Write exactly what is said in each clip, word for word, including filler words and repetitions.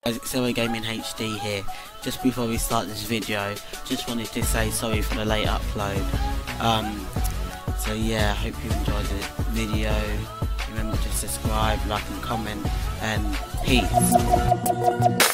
It's Zero Gaming H D here. Just before we start this video, just wanted to say sorry for the late upload. Um, so yeah, I hope you enjoyed the video. Remember to subscribe, like and comment, and peace.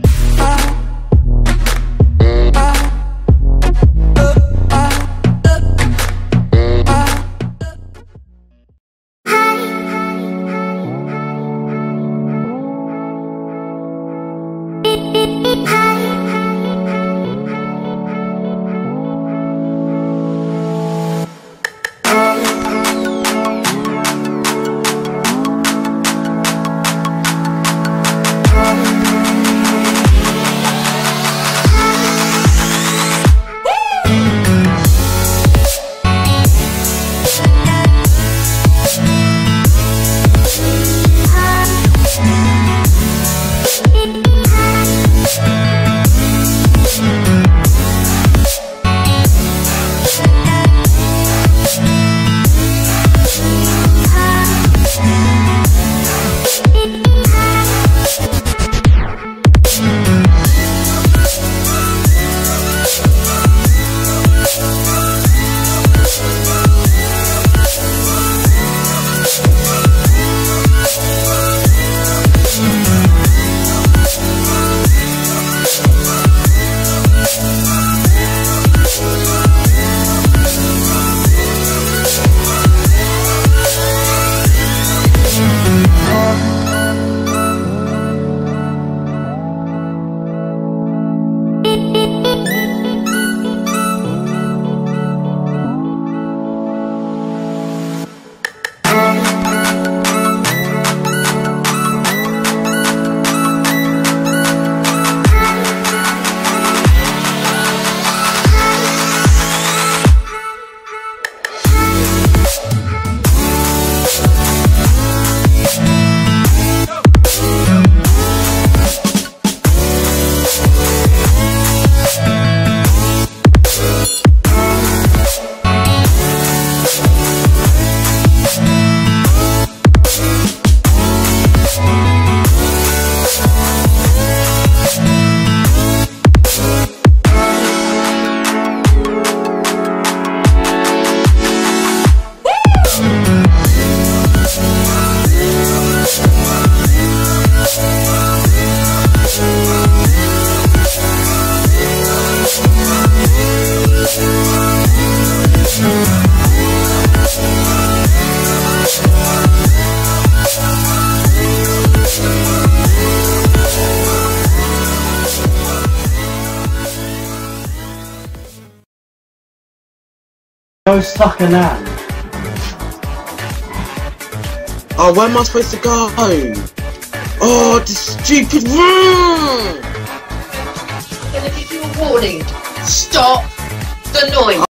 Go suck a nan. Oh, where am I supposed to go? Oh, this stupid room! I'm gonna give you a warning. Stop the noise.